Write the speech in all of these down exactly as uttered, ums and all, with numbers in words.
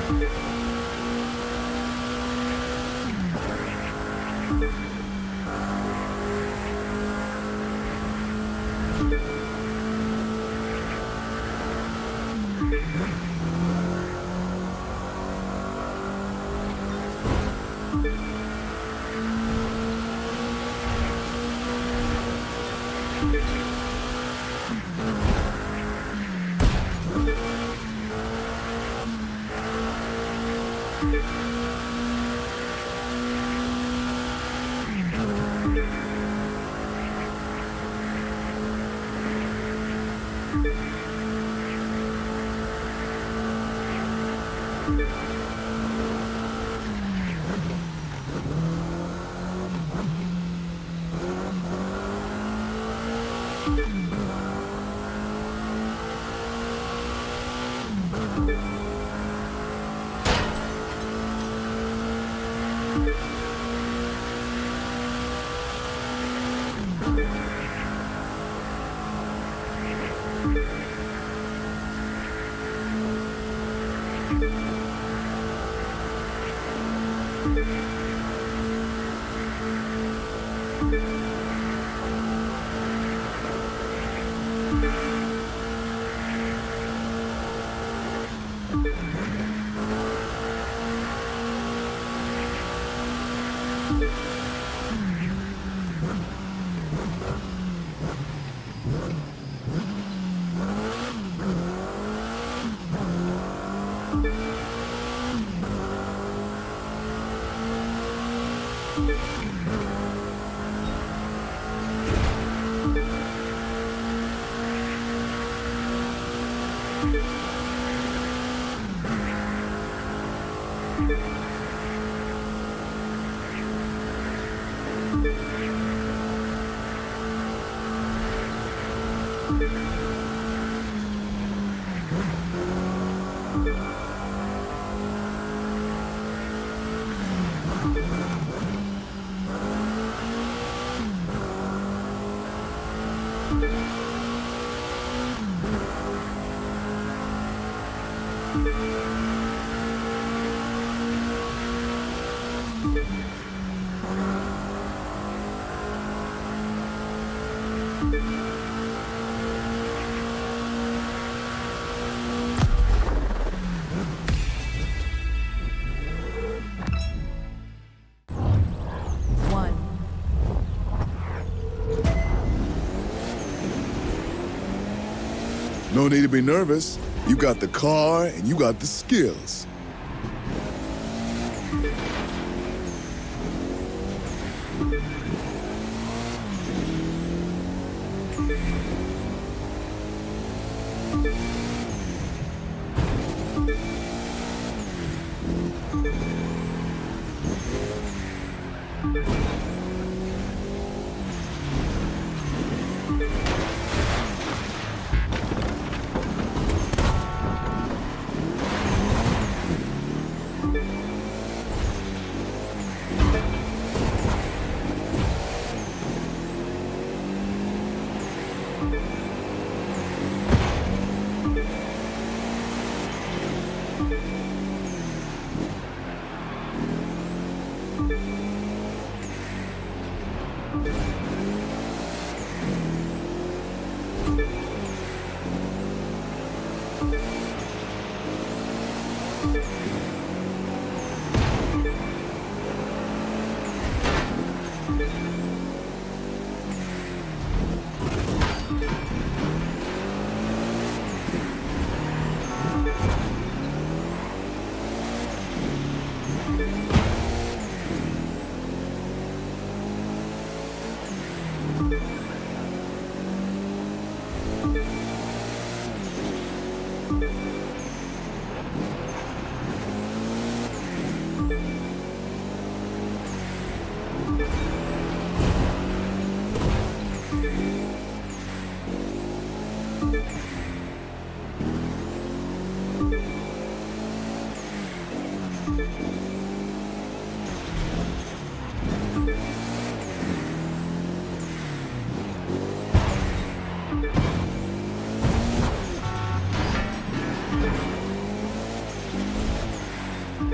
No need to be nervous. You got the car and you got the skills.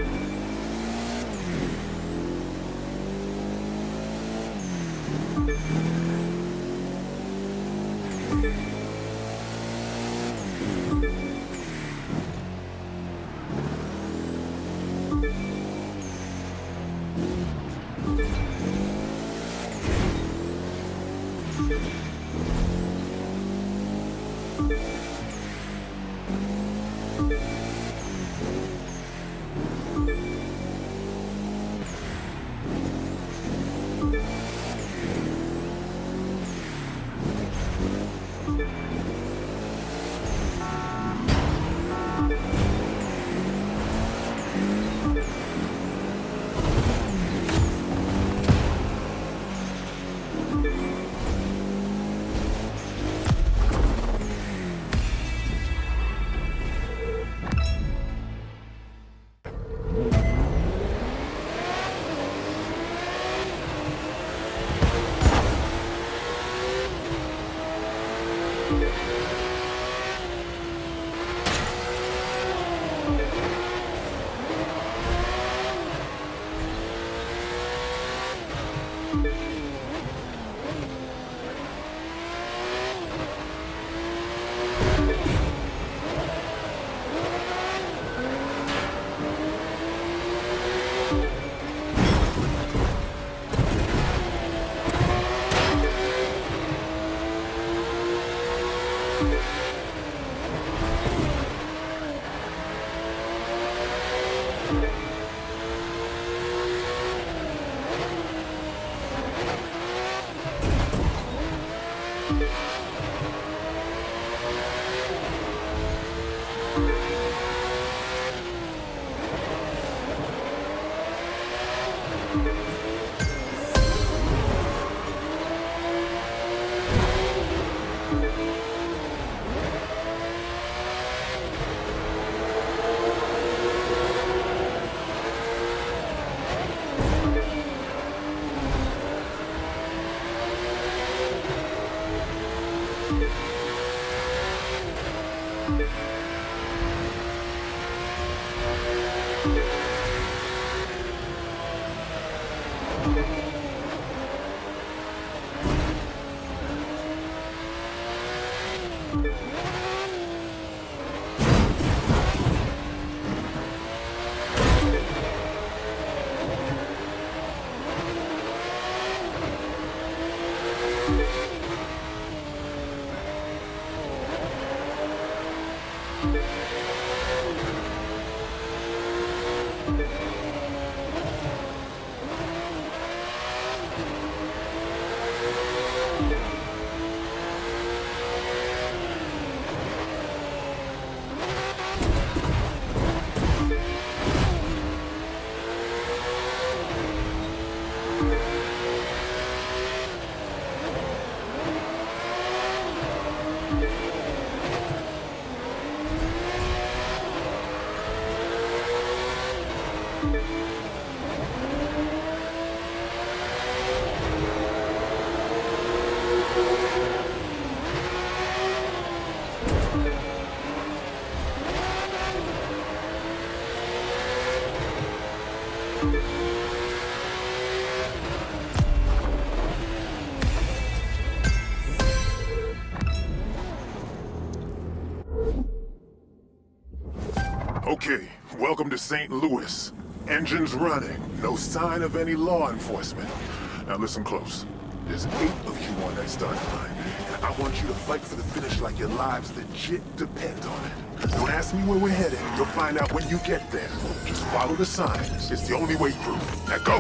Okay, welcome to Saint Louis. Engines running, no sign of any law enforcement. Now listen close. There's eight of you on that starting line, and I want you to fight for the finish like your lives legit depend on it. Don't ask me where we're headed. You'll find out when you get there. Just follow the signs. It's the only way through. Now go!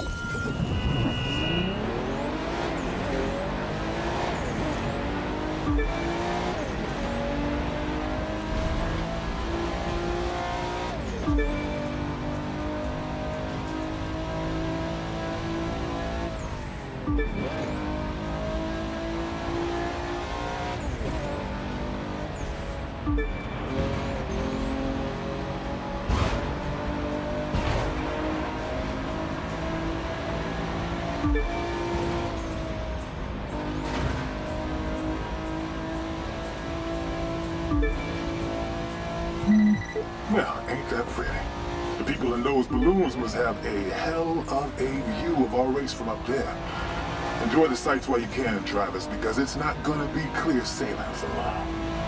Well, ain't that pretty? The people Well, and those balloons must have a hell of a view of our race from up there. Enjoy the sights while you can, Travis, because it's not gonna be clear sailing for long.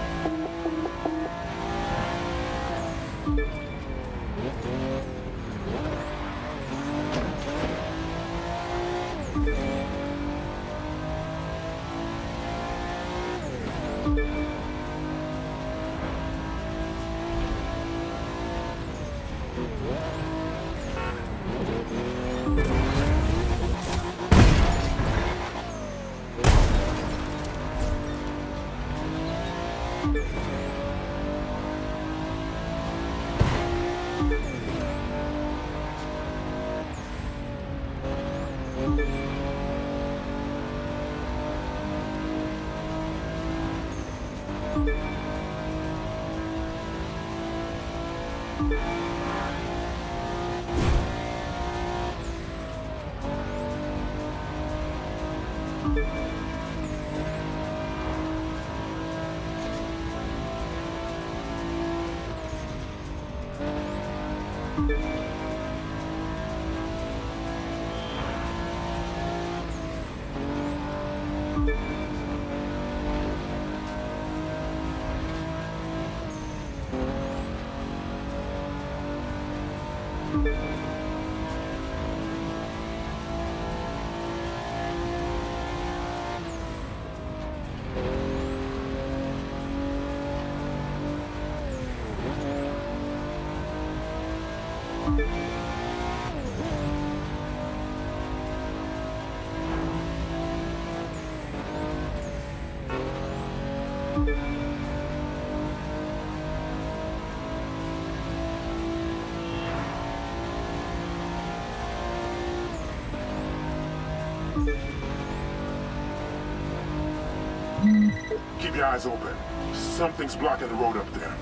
Keep your eyes open. Something's blocking the road up there.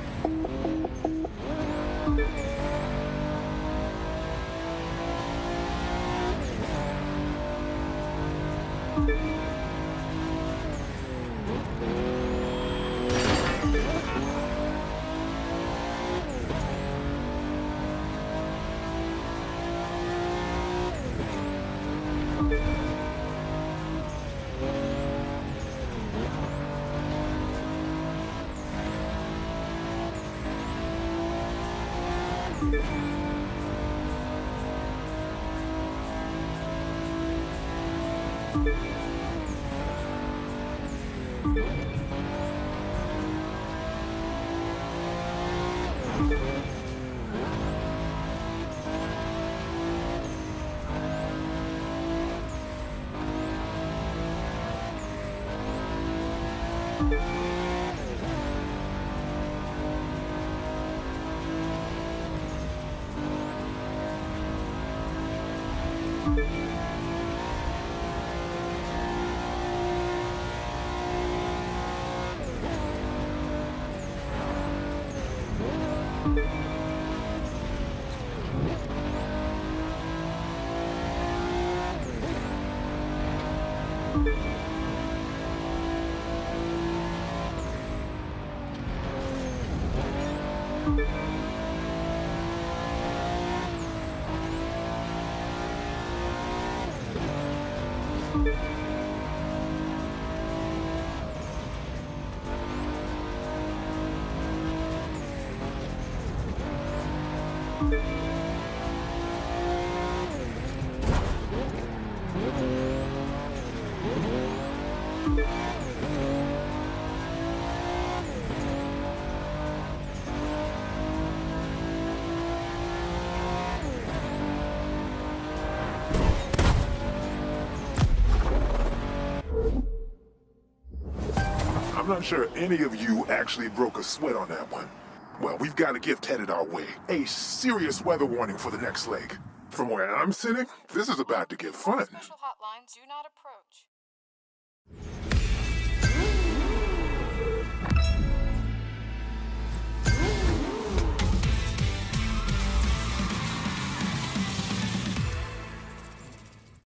I'm not sure any of you actually broke a sweat on that one. Well, we've got a gift headed our way. A serious weather warning for the next leg. From where I'm sitting, this is about to get fun. Special hotlines do not approach.